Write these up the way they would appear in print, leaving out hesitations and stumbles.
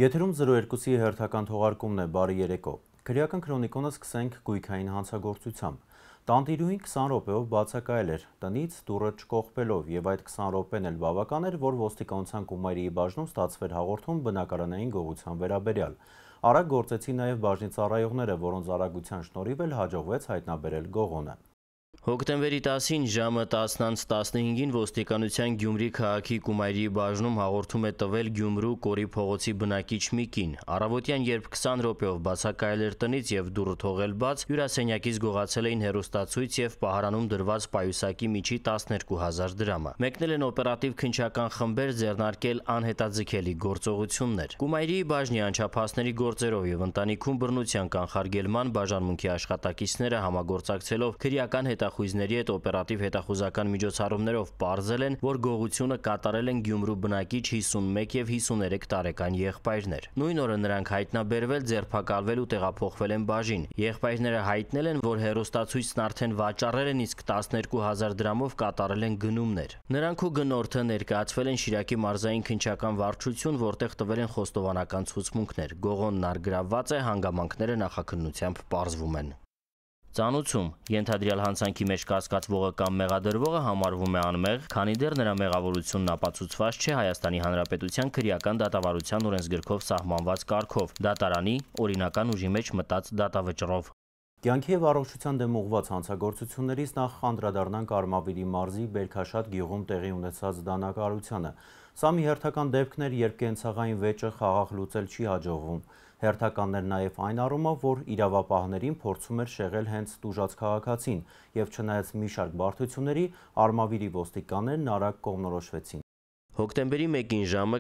Եթերում 02-ի հերթական թողարկումն է, բարի երեկո։ Քրեական քրոնիկոնը սկսենք գույքային հանցագործությամբ։ Տանտիրուհին 20 րոպեով բացակայել էր տնից դուռը չկողպելով եւ այդ 20 րոպեն էլ բավական էր, որ ոստիկանության Կումայրիի բաժնում ստացվեր հաղորդում բնակարանային գողության վերաբերյալ։ Արագ գործեցին նաեւ բաժնի ծառայողները, որոնց արագության շնորհիվ էլ հաջողվեց հայտնաբերել գողոնը։ Հոկտեմբերի 10-ին ժամը 10:15-ին ոստիկանության Գյումրի քաղաքի Կումայրիի բաժնում հաղորդում է տվել Գյումրու Կորի փողոցի բնակիչ մի կին։ Առավոտյան, երբ 20 րոպեով բացակայել էր տնից եւ դուռը թողել բաց, հյուրասենյակից գողացել էին հեռուստացույց եւ պահարանում դրված պայուսակի միջի 12,000 դրամը։ Մեկնել են օպերատիվ քննչական խմբեր, ձեռնարկել անհետաձգելի գործողություններ։ Կումայրիի բաժնի անչափահասների գործերով եւ ընտանիքում բռնության կանխարգելման բաժանմունքի աշխատակիցները համագործակցելով քրեական հետախույզների հետ օպերատիվ հետախուզական միջոցառումներով պարզել են, որ գողությունը կատարել են Գյումրու բնակիչ 51 եւ 53 տարեկան եղբայրներ։ Նույն օրը նրանք հայտնաբերվել, ձերբակալվել ու տեղափոխվել են բաժին։ Եղբայրները հայտնել են, որ հեռուստացույցն արդեն վաճառել են, իսկ 12,000 դրամով կատարել են գնումներ։ Նրանք ու գնորդը ներկայացվել են Շիրակի մարզային քննչական վարչություն, որտեղ տվել են խոստովանական ցուցմունքներ։ Գողոնն առգրավված է, հանգամանքները նախաքննությամբ պարզվում են։ Ծանուցում ենթադրյալ հանցանքի մեջ կասկածվողը կամ մեղադրվողը համարվում է անմեղ, քանի դեռ նրա մեղավորությունն ապացուցված չէ Հայաստանի Հանրապետության քրեական դատավարության օրենսգրքով սահմանված կարգով, դատարանի օրինական ուժի մեջ մտած դատավճռով։ Կյանքի եւ առողջության դեմ ուղղված հանցագործություններից նախ անդրադառնանք Արմավիրի մարզի Բերքաշատ գյուղում տեղի ունեցած դանակահարությանը։ Սա մի հերթական դեպքն էր, երբ կենցաղային վեճը խաղաղ լուծել չի հաջողվում։ Հերթականներ նաև այն առումով, որ իրավապահներին փորձում էր շեղել հենց տուժած քաղաքացին եւ չնայած մի շարք բարդությունների, Արմավիրի ոստիկաններն արագ կողմնորոշվեցին։ Հոկտեմբերի 1-ին ժամը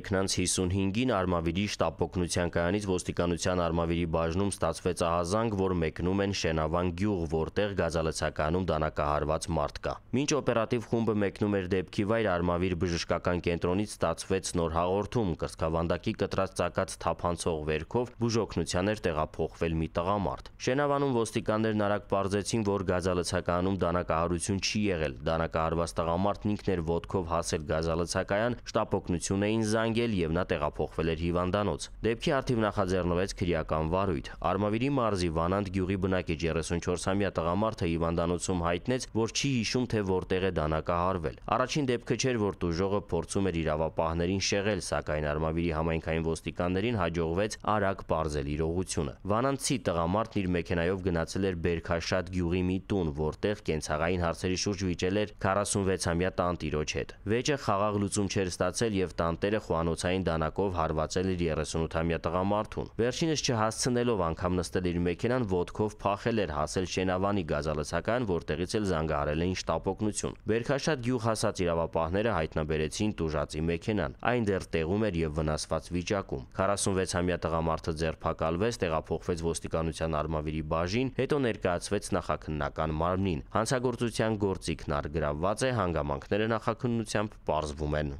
23:55-ին Արմավիրի շտապօգնության կայանից ոստիկանության Արմավիրի բաժնում ստացվեց ահազանգ, որ մեկնում են Շենավան գյուղ, որտեղ գազալցակայանում դանակահարված մարդ կա։ Մինչ օպերատիվ խումբը մեկնում էր դեպքի վայր, Արմավիր բժշկական կենտրոնից ստացվեց նոր հաղորդում, կրծքավանդակի կտրած ծակած թափանցող վերքով բուժօգնության էր տեղափոխվել մի տղամարդ։ Շենավանում ոստիկաններն արագ պարզեցին, որ գազալցակայանում դանակահարություն չի եղել։ Դանակահարված տղամարդն ինքն էր ոտքով հասել գազալցակայան, շտապօգնություն էին զանգել եւ նա տեղափոխվել էր հիվանդանոց։ Դեպքի առթիվ նախաձեռնվեց քրեական վարույթ։ Արմավիրի մարզի Վանանդ գյուղի բնակիչ 34-ամյա տղամարդը հիվանդանոցում հայտնեց, որ չի հիշում, թե որտեղ է դանակահարվել։ Առաջին դեպքը չէր, որ տուժողը փորձում էր իրավապահներին շեղել, սակայն Արմավիրի համայնքային ոստիկաններին հաջողվեց արագ պարզել իրողությունը։ Վանանդցի տղամարդն իր մեքենայով գնացել էր Բերքաշատ գյուղի մի տուն, որտեղ կենցաղային հարցերի շուրջ վիճել էր 46-ամյա տանտիրոջ հետ։ Վեճը խաղաղ լուծում չէր ստացել եւ տանտերը խոհանոցային դանակով հարվածել իր 38-ամյա տղամարդուն։ Վերջինս չհասցնելով անգամ նստել իր մեքենան, ոտքով փախել էր հասել Շենավանի գազալցակայան, որտեղից էլ զանգահարել էին շտապօգնություն։ Բերքաշատ գյուղ հասած իրավապահները հայտնաբերեցին տուժածի մեքենան։ Այն դեռ տեղում էր եւ վնասված վիճակում։ 46-ամյա տղամարդը ձերբակալվեց, տեղափոխվեց ոստիկանության Արմավիրի բաժին, հետո ներկայացվեց նախաքննական մարմնին։ Հանցագործության գործիքն առգրավված է, հանգամանքները նախաքննությամբ պարզվում են։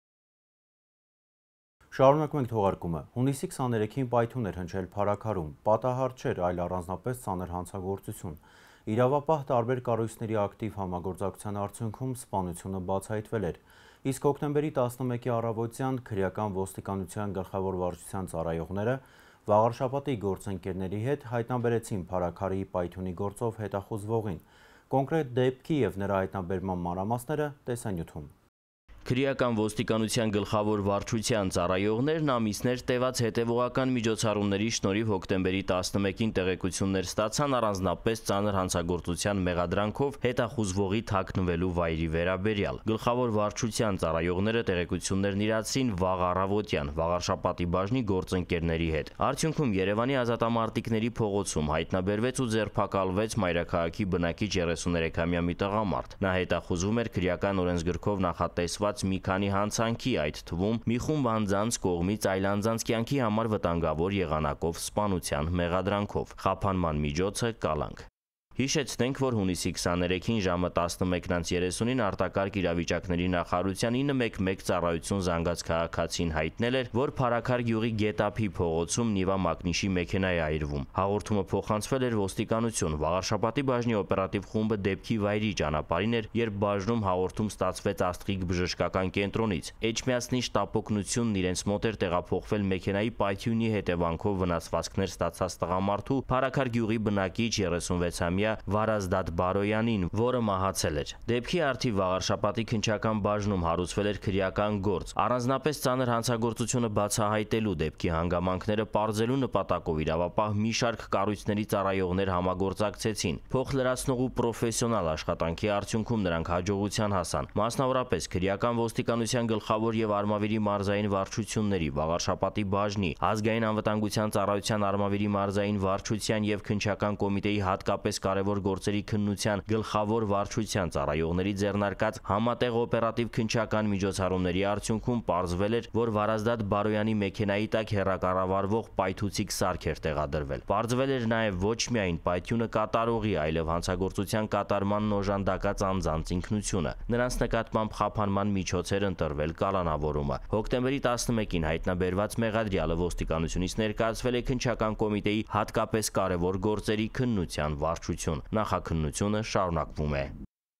Շարունակում ենք թողարկումը։ Հունիսի 23-ին պայթուն էր հնչել Փարաքարում։ Պատահար չէր, այլ առանձնապես ծանր հանցագործություն։ Իրավապահ տարբեր կառույցների ակտիվ համագործակցության արդյունքում սպանությունը բացահայտվել էր։ Իսկ հոկտեմբերի 11-ի առավոտյան քրեական ոստիկանության գլխավոր վարչության ծառայողները Վաղարշապատի գործընկերների հետ հայտնաբերեցին Փարաքարի պայթյունի գործով հետախուզվողին։ Կոնկրետ դեպքի եւ նրա հայտնաբերման մանրամասները տեսանյութում։ Քրեական ոստիկանության գլխավոր վարչության ծառայողներն ամիսներ տևած հետևողական միջոցառումների շնորհիվ հոկտեմբերի 11-ին տեղեկություններ ստացան առանձնապես ծանր հանցագործության մեղադրանքով հետախուզվողի թաքնվելու վայրի վերաբերյալ։ Գլխավոր վարչության ծառայողները տեղեկություններն իրացրին վաղ առավոտյան Վաղարշապատի բաժնի գործընկերների հետ։ Արդյունքում Երևանի ազատամարտիկների փողոցում հայտնաբերվեց ու ձերբակալվեց մայրաքաղաքի բնակիչ 33-ամյա մի տղամարդ։ Նա հետախուզվում էր քրեական օրենսգրքով նախատեսված մի քանի հանցանքի, այդ թվում մի խումբ անձանց կողմից այլ անձանց կյանքի համար վտանգավոր եղանակով սպանության մեղադրանքով։ Խափանման միջոցը կալանք։ Հիշեցնենք, որ հունիսի 23-ին ժամը 11:30-ին արտակարգ իրավիճակների նախարարության 911 ծառայություն զանգած քաղաքացին հայտնել էր, որ Փարաքար գյուղի Գետափի փողոցում Նիվա Մակնիշի մեքենա է այրվում։ Հաղորդումը փոխանցվել էր ոստիկանություն։ Վաղարշապատի բաժնի օպերատիվ խումբը դեպքի վայրի ճանապարհին էր, երբ բաժնում հաղորդում ստացվեց Աստղիկ բժշկական կենտրոնից։ Էջմիածնի շտապօգնությունն իրենց մոտ էր տեղափոխվել մեքենայի պայթյունի հետևանքով վնասվածքներ ստացած տղամարդու Փարաքար գյուղի բնակիչ 36-ամյա Վարազդատ Բարոյանին, որը մահացել էր։ Դեպքի արդիվ Վաղարշապատի քննչական բաժնում հարուցվել էր քրեական գործ։ Առանձնապես ծանր հանցագործությունը բացահայտելու, դեպքի հանգամանքները պարզելու նպատակով իրավապահ մի շարք կառույցների ծառայողներ համագործակցեցին։ Փոխլրացնող ու պրոֆեսիոնալ աշխատանքի արդյունքում նրանք հաջողության հասան։ Մասնավորապես քրեական ոստիկանության գլխավոր եւ Արմավիրի մարզային վարչությունների, Վաղարշապատի բաժնի, ազգային անվտանգության ծառայության Արմավիրի մարզային վարչության եւ քննչական կոմիտեի հատկապես կարևոր գործերի քննության գլխավոր վարչության ծառայողների ձեռնարկած համատեղ օպերատիվ քննչական միջոցառումների արդյունքում պարզվել էր, որ Վարազդատ Բարոյանի մեքենայի տակ հեռակառավարվող պայթուցիկ սարք էր տեղադրվել։ Պարզվել էր նաև ոչ միայն պայթյունը կատարողի, այլև հանցագործության կատարմանն օժանդակած անձանց ինքնությունը։ Նրանց նկատմամբ խափանման միջոց էր ընտրվել կալանավորումը։ Հոկտեմբերի 11-ին հայտնաբերված մեղադրյալը ոստիկանությունից ներկայացվել է քննչական կոմիտեի հատկապես կարևոր գործերի քննության վարչություն։ Նախաքննությունը շարունակվում է։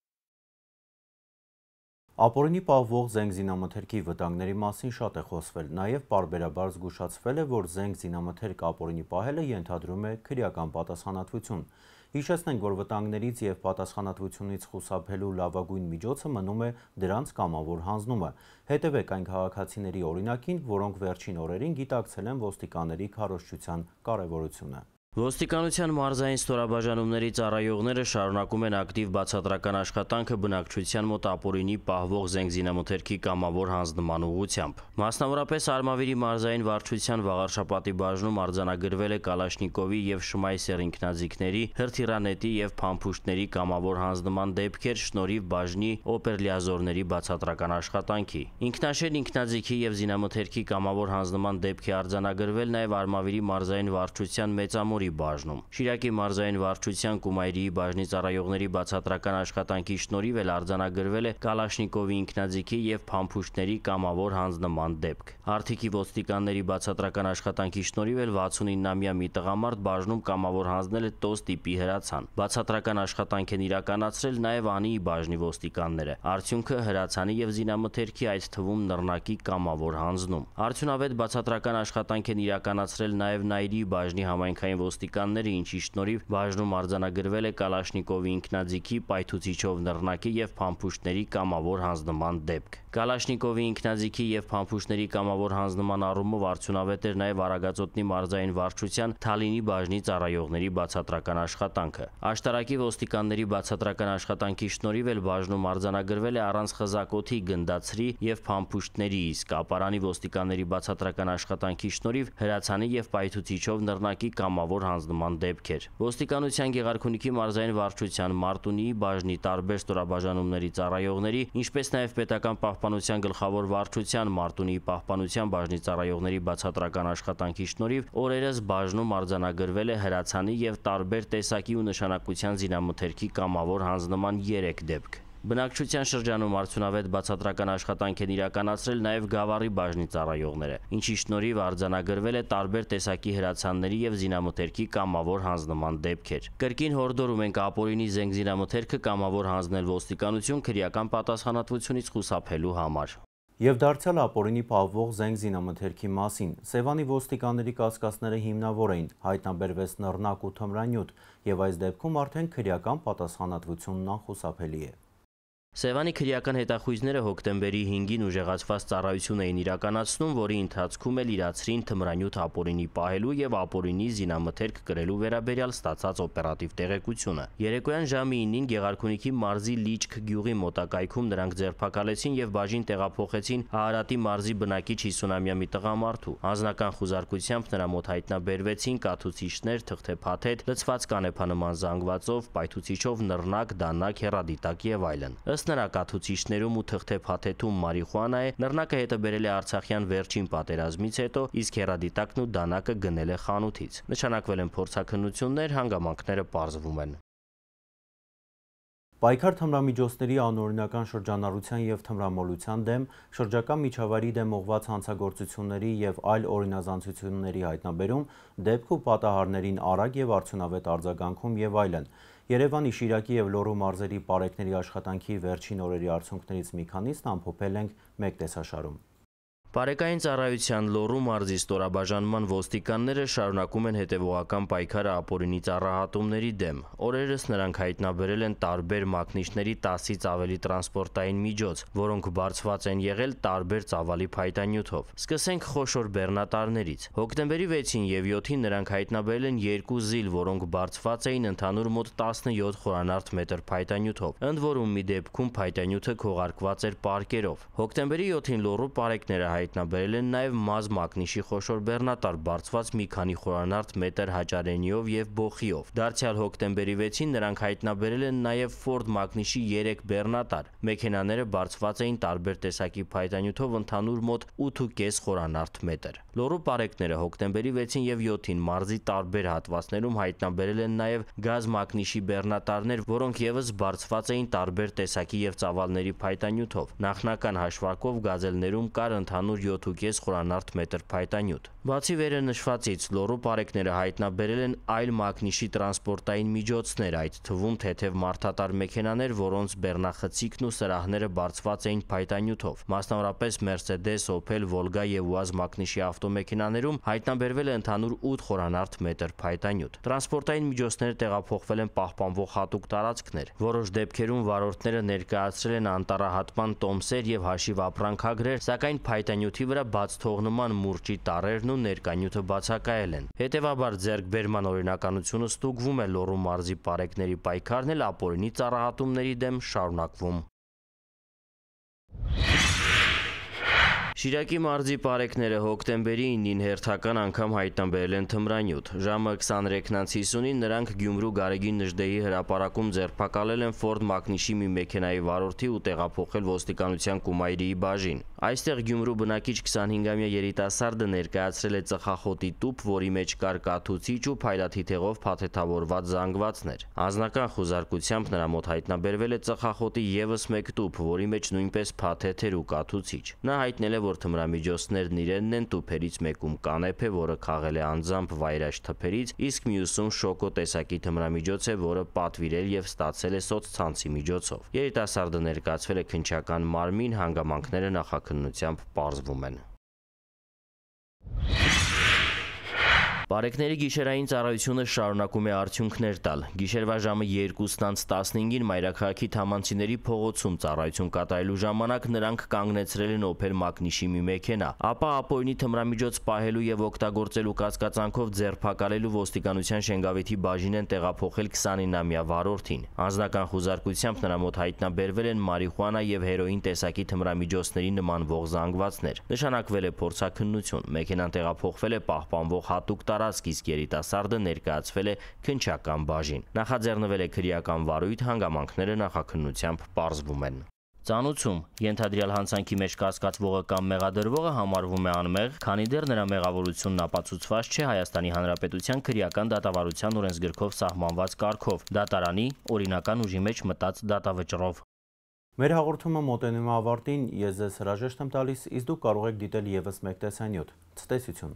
Ապօրինի պահվող զենք զինամթերքի վտանգների մասին շատ է խոսվել, նաև պարբերաբար զգուշացվել է, որ զենք զինամթերք ապօրինի պահելը ենթադրում է քրեական պատասխանատվություն։ Հիշեցնենք, որ վտանգներից և պատասխանատվությունից խուսափելու լավագույն միջոցը մնում է դրանց կամավոր հանձնումը։ Հետևեք այն քաղաքացիների օրինակին, որոնք վերջին օրերին գիտակցել են ոստիկանների քարոզչության կարևորությունը։ Ոստիկանության մարզային ստորաբաժանումների ծառայողները շարունակում են ակտիվ բացատրական աշխատանքը բնակչության մոտ ապօրինի պահվող զենք զինամթերքի կամավոր հանձնման ուղղությամբ։ Մասնավորապես Արմավիրի մարզային վարչության Վաղարշապատի բաժնում արձանագրվել է Կալաշնիկովի եւ Շմայսեր ինքնաձիգների, հրթիռանետի եւ փամփուշտների կամավոր հանձնման դեպքեր շնորհիվ բաժնի օպերլիազորների բացատրական աշխատանքի։ Ինքնաշեն ինքնաձիգի եւ զինամթերքի կամավոր հանձնման դեպք է արձանագրվել նաեւ Արմավիրի մարզային վարչության Մեծամորի բաժնում։ Շիրակի մարզային վարչության Կումայրիի բաժնի ծառայողների բացատրական աշխատանքի շնորհիվ էլ արձանագրվել է Կալաշնիկովի ինքնաձիգի եւ փամփուշտների կամավոր հանձնման դեպք։ Արտիքի ոստիկանների բացատրական աշխատանքի շնորհիվ էլ 69-ամյա մի տղամարդ բաժնում կամավոր հանձնել է տոս տիպի հրացան։ Բացատրական աշխատանք են իրականացրել նաեւ Անիի բաժնի ոստիկանները։ Արդյունքը հրացանի եւ զինամթերքի, այդ թվում նռնակի կամավոր հանձնում։ Արդյունավետ բացատրական աշխատանք են իրականացրել նաեւ Նայիրի բաժնի համայնքային ոստիկանները, ինչի շնորհիվ բաժնում արձանագրվել է Կալաշնիկովի ինքնաձիգի, պայթուցիչով նռնակի եւ փամփուշտների կամավոր հանձնման դեպք։ Կալաշնիկովի ինքնաձիգի եւ փամփուշտների կամավոր հանձնման առումով արդյունավետ էր նաեւ Արագածոտնի մարզային վարչության Թալինի բաժնի ծառայողների բացատրական աշխատանքը։ Աշտարակի ոստիկանների բացատրական աշխատանքի շնորհիվ էլ բաժնում արձանագրվել է առանց խզակոթի, գնդացրի եւ փամփուշտների, իսկ Ապարանի ոստիկանների բացատրական աշխատանքի շնորհիվ հրացանի եւ պայթուցիչով նռնակի կամավոր հանձնման դեպքեր։ Ոստիկանության Գեղարքունիքի մարզային վարչության Մարտունիի բաժնի տարբեր ստորաբաժանումների ծառայողների, ինչպես նաև պետական պահպանության գլխավոր վարչության Մարտունիի պահպանության բաժնի ծառայողների բացատրական աշխատանքի շնորհիվ օրերս բաժնում արձանագրվել է հրացանի եւ տարբեր տեսակի ու նշանակության զինամթերքի կամավոր հանձնման 3 դեպք։ Բնակչության շրջանում արդյունավետ բացատրական աշխատանք են իրականացրել նաև Գավառի բաժնի ծառայողները, ինչի շնորհիվ արձանագրվել է տարբեր տեսակի հրացանների եւ զինամթերքի կամավոր հանձնման դեպքեր։ Կրկին հորդորում ենք ապօրինի զենք զինամթերքը կամավոր հանձնել ոստիկանություն քրեական պատասխանատվությունից խուսափելու համար։ Եվ դարձյալ ապօրինի պահվող զենք զինամթերքի մասին։ Սևանի ոստիկանների կասկածները հիմնավոր էին, հայտնաբերվեց նռնակ ու թմրանյութ, եւ այս դեպքում արդեն քրեական պատասխանատվությունն անխուսափելի է։ Սևանի քրեական հետախույզները հոկտեմբերի 5-ին ուժեղացված ծառայություն էին իրականացնում, որի ընթացքում էլ իրացրին թմրանյութ ապօրինի պահելու եւ ապօրինի զինամթերք կրելու վերաբերյալ ստացած օպերատիվ տեղեկությունը։ Երեկոյան ժամը 9-ին Գեղարքունիքի մարզի Լիճք գյուղի մոտակայքում նրանք ձերբակալեցին եւ բաժին տեղափոխեցին Ահարատի մարզի բնակիչ 50-ամյա մի տղամարդու։ Անձնական խուզարկությամբ նրա մոտ հայտնաբերվեցին կաթուցիչներ, թղթեփաթեթ, լցված կանեփանման զանգվածով, պայթուցիչով նռնակ, դանակ, հեռադիտակ եւ այլն։ Ըստ նրա կաթուցիչներում ու թղթեփաթեթում մարիխուանա է, նռնակը հետը բերել է Արցախյան վերջին պատերազմից հետո, իսկ հեռադիտակն ու դանակը գնել է խանութից։ Նշանակվել են փորձաքննություններ, հանգամանքները պարզվում են։ Պայքար թմրամիջոցների անօրինական շրջանառության և թմրամոլության դեմ, շրջակա միջավայրի դեմ ուղղված հանցագործությունների և այլ օրինազանցությունների հայտնաբերում, դեպք ու պատահարներին արագ և արդյունավետ արձագանքում և այլն։ Երևանի, Շիրակի և Լոռու մարզերի պարեկների աշխատանքի վերջին օրերի արդյունքներից մի քանիսն ամփոփել ենք մեկ տեսաշարում։ Պարեկային ծառայության Լոռու մարզի ստորաբաժանման ոստիկանները շարունակում են հետևողական պայքարը ապօրինի ծառահատումների դեմ։ Օրերս նրանք հայտնաբերել են տարբեր մակնիշների 10-ից ավելի տրանսպորտային միջոց, որոնք բարձված են եղել տարբեր ծավալի փայտանյութով։ Սկսենք խոշոր բեռնատարներից։ Հոկտեմբերի 6-ին և 7-ին նրանք հայտնաբերել են 2 զիլ, որոնք բարձված էին ընդհանուր մոտ 17 խորանարդ մետր փայտանյութով, ընդ որում մի դեպքում փայտանյութը քողարկված էր պարկերով։ Հոկտեմբերի 7-ին Լոռու պարեկները հայտնաբերել են նաև մազ մակնիշի խոշոր բեռնատար բարձված մի քանի խորանարդ մետր հաճարենիով և բոխիով։ Դարձյալ հոկտեմբերի 6-ին նրանք հայտնաբերել են նաև Ֆորդ մակնիշի 3 բեռնատար։ Մեքենաները բարձված էին տարբեր տեսակի փայտանյութով ընդհանուր մոտ 8,5 խորանարդ մետր։ Լոռու պարեկները հոկտեմբերի 6-ին և 7-ին մարզի տարբեր հատվածներում հայտնաբերել են նաև գազ մակնիշի բեռնատարներ, որոնք ևս բարձված էին տարբեր տեսակի և ծավալների փայտանյութով։ Նախնական հաշվարկով գազելներում կար ընդհանուր 7,5 խորանարդ մետր փայտանյութ։ Բացի վերը նշվածից, Լոռու պարեկները հայտնաբերել են այլ մակնիշի տրանսպորտային միջոցներ, այդ թվում թեթև մարդատար մեքենաներ, որոնց բեռնախցիկն ու սրահները բարձված էին փայտանյութով։ Մասնավորապես Mercedes, Opel, Volga և UAZ մակնիշի ավտոմեքենաներում հայտնաբերվել է ընդհանուր 8 խորանարդ մետր փայտանյութ։ Տրանսպորտային միջոցները տեղափոխվել են պահպանվող հատուկ տարածքներ։ Որոշ դեպքերում վարորդները ներկայացրել են անտառահատման տոմսեր և հաշիվ ապրանքագրեր, սակայն փայտանյութի վրա բաց թողնման մուրճի տառերն ու ներկանյութը բացակայել են։ Հետևաբար ձեռքբերման օրինականությունը ստուգվում է, Լոռու մարզի պարեկների պայքարն էլ ապօրինի ծառահատումների դեմ շարունակվում։ Շիրակի մարզի պարեկները հոկտեմբերի 9-ին հերթական անգամ հայտնաբերել են թմրանյութ։ Ժամը 23:50-ին նրանք Գյումրու Գարեգին Նժդեհի հրապարակում ձերբակալել են Ֆորդ մակնիշի մի մեքենայի վարորդի ու տեղափոխել ոստիկանության Կումայրիի բաժին։ Այստեղ Գյումրու բնակիչ 25-ամյա երիտասարդը ներկայացրել է ծխախոտի տուփ, որի մեջ կար կաթուցիչ ու փայլաթիթեղով փաթեթավորված զանգվածներ։ Անձնական խուզարկությամբ նրա մոտ հայտնաբերվել է ծխախոտի ևս մեկ տուփ, որի մեջ նույնպես փաթեթ էր ու կաթուցիչ։ Նա հայտնել է, որ թմրամիջոցներն իրենն են, տուփերից մեկում կանեփ է, որը քաղել է անձամբ վայրաշ թփերից, իսկ մյուսում շոկո տեսակի թմրամիջոց է, որը պատվիրել և ստացել է սոցցանցի միջոցով։ Երիտասարդը ներկայացվել է քննչական մարմին, հանգամանքները նախաքննությամբ պարզվում են։ Պարեկների գիշերային ծառայությունը շարունակում է արդյունքներ տալ։ Գիշերվա ժամը 2:15-ին Մայրաքաղաքի Թամանցիների փողոցում ծառայություն կատարելու ժամանակ նրանք կանգնեցրել են Opel մակնիշի մի մեքենա, ապա ապօրինի թմրամիջոց պահելու և օգտագործելու կասկածանքով ձերբակալելու ոստիկանության Շենգավիթի բաժին են տեղափոխել 29-ամյա վարորդին։ Անձնական խուզարկությամբ նրա մոտ հայտնաբերվել են մարիխուանա և հերոին տեսակի թմրամիջոցների նմանվող զանգվածներ։ Նշանակվել է փորձաքննություն։ Մեքենան տեղափոխվել է պահպանվող հատուկ տարածք, իսկ երիտասարդը ներկայացվել է քննչական բաժին։ Նախաձեռնվել է քրեական վարույթ, հանգամանքները նախաքննությամբ պարզվում են։ Ծանուցում ենթադրյալ հանցանքի մեջ կասկածվողը կամ մեղադրվողը համարվում է անմեղ, քանի դեռ նրա մեղավորությունն ապացուցված չէ Հայաստանի Հանրապետության քրեական դատավարության օրենսգրքով սահմանված կարգով, դատարանի օրինական ուժի մեջ մտած դատավճռով։ Մեր հաղորդումը մոտենում է ավարտին, ես ձեզ հրաժեշտ եմ տալիս, իսկ դուք կարող եք դիտել ևս մեկ տեսանյութ։ Ցտեսություն։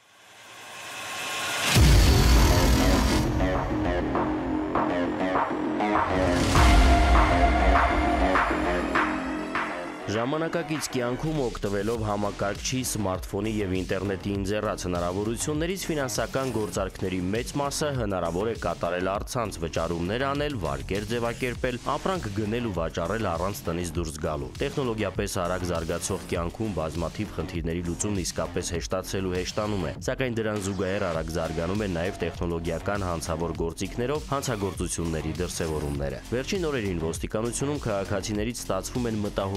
Ժամանակակից կյանքում օգտվելով համակարգչի, սմարթֆոնի և ինտերնետի ընձեռած հնարավորություններից ֆինանսական գործարքների մեծ մասը հնարավոր է կատարել առցանց, վճարումներ անել, վարկեր ձևակերպել, ապրանք գնել ու վաճառել առանց տնից դուրս գալու։ Տեխնոլոգիապես արագ զարգացող կյանքում բազմաթիվ խնդիրների լուծումն իսկապես հեշտացել ու հեշտանում է, սակայն դրան զուգահեռ արագ զարգանում է նաև տեխնոլոգիական հանցավոր գործիքներով հանցագործությունների դրսևորումները։ Վերջին օրերին ոստիկանությունում քաղաքացիներից ստացվում են մտահոգիչ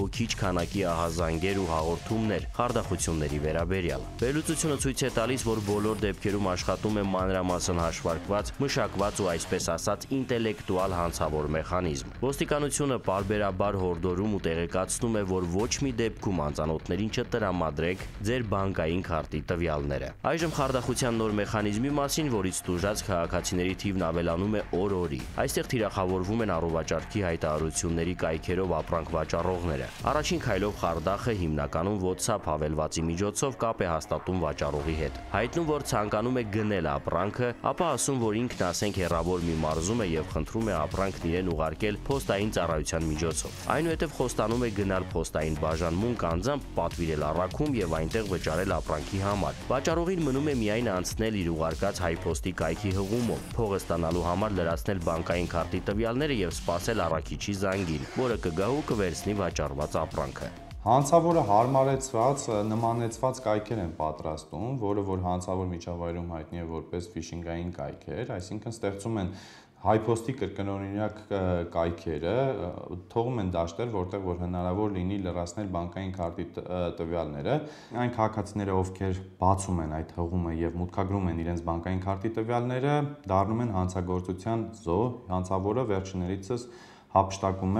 քանակի ահազանգեր ու հաղորդումներ խարդախությունների վերաբերյալ։ Վերլուծությունը ցույց է տալիս, որ բոլոր դեպքերում աշխատում է մանրամասն հաշվարկված, մշակված ու այսպես ասած ինտելեկտուալ հանցավոր մեխանիզմ։ Ոստիկանությունը պարբերաբար հորդորում ու տեղեկացնում է, որ ոչ մի դեպքում անծանոթներին չտրամադրեք ձեր բանկային քարտի տվյալները։ Այժմ խարդախության նոր մեխանիզմի մասին, որից տուժած քաղաքացիների թիվն ավելանում է օր-օրի։ Այստեղ թիրախավորվում են առողջարքի հայտարարությունների կայքերով ապրանք վաճառողները։ Առաջին քայլով խարդախը հիմնականում WhatsApp հավելվածի միջոցով կապ է հաստատում վաճառողի հետ։ Հայտնում, որ ցանկանում է գնել ապրանքը, ապա ասում, որ ինքն ասենք հեռավոր մի մարզում է եւ խնդրում է ապրանքն իրեն ուղարկել փոստային ծառայության միջոցով։ Այնուհետև խոստանում է գնալ փոստային բաժանմունք անձամբ պատվիրել առաքում եւ այնտեղ վճարել ապրանքի համար։ Վաճառողին մնում է միայն անցնել իր ուղարկած հայփոստի կայքի հղումով, փողը ստանալու համար լրացնել բանկային քարտի տվյալները եւ սպասել առաքիչի զանգին, որը կգա ու կվերցնի վաճառված ապրանքը։ Հանցավորը հարմարեցված, նմանեցված կայքեր են պատրաստում, որը որ հանցավոր միջավայրում հայտնի է որպես ֆիշինգային կայքեր, այսինքն ստեղծում են հայփոստի կրկնօրինակ կայքերը, թողում են դաշտեր, որտեղ որ հնարավոր լինի լրացնել բանկային քարտի տվյալները։ Այն քաղաքացիները, ովքեր բացում են այդ հղումը եւ մուտքագրում են իրենց բանկային քարտի տվյալները, դառնում են հանցագործության զոհ, հանցավորը վերջիններիցս հափշտակում է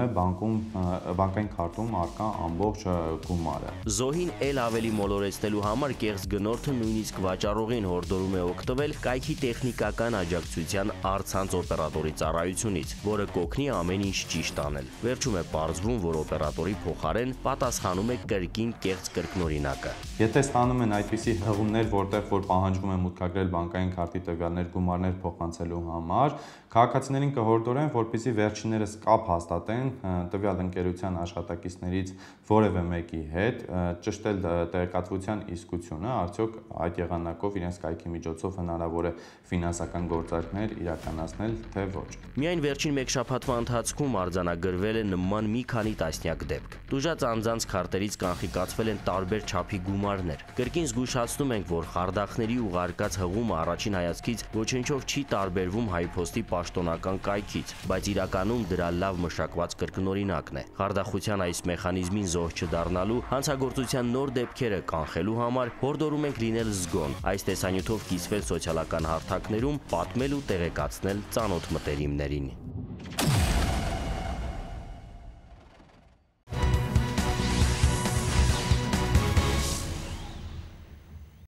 բանկային քարտում առկա ամբողջ գումարը։ Զոհին էլ ավելի մոլորեցնելու համար կեղծ գնորդը նույնիսկ վաճառողին հորդորում է օգտվել կայքի տեխնիկական աջակցության առցանց օպերատորի ծառայությունից, որը կօգնի ամեն ինչ ճիշտ անել։ Վերջում է պարզվում, որ օպերատորի փոխարեն պատասխանում է կրկին կեղծ կրկնօրինակը։ Եթե ստանում են այդպիսի հղումներ, որտեղ որ պահանջվում է մուտքագրել բանկային քարտի տվյալներ, գումարներ փոխանցելու համար, քաղաքացիներին կհորդորեն, որպեսզի վերջիններս կապ հաստատեն տվյալ ընկերության աշխատակիցներից որևէ մեկի հետ, ճշտել տեղեկատվության իսկությունը, արդյոք այդ եղանակով իրենց կայքի միջոցով հնարավոր է ֆինանսական գործարքներ իրականացնել, թե ոչ։ Միայն վերջին մեկ շաբաթվա ընթացքում արձանագրվել է նման մի քանի տասնյակ դեպք։ Տուժած անձանց քարտերից կանխիկացվել են տարբեր չափի գումարներ։ Կրկին զգուշացնում ենք, որ խարդախների ուղարկած հղումը առաջին հայացքից ոչնչով չի տարբերվում հայփոստի պաշտոնական կայքից, բայց իրականում դրա լավ մշակված կրկնօրինակն է։ Խարդախության այս մեխանիզմին զոհ չդառնալու, հանցագործության նոր դեպքերը կանխելու համար հորդորում ենք լինել զգոն, այս տեսանյութով կիսվել սոցիալական հարթակներում, պատմել ու տեղեկացնել ծանոթ մտերիմներին։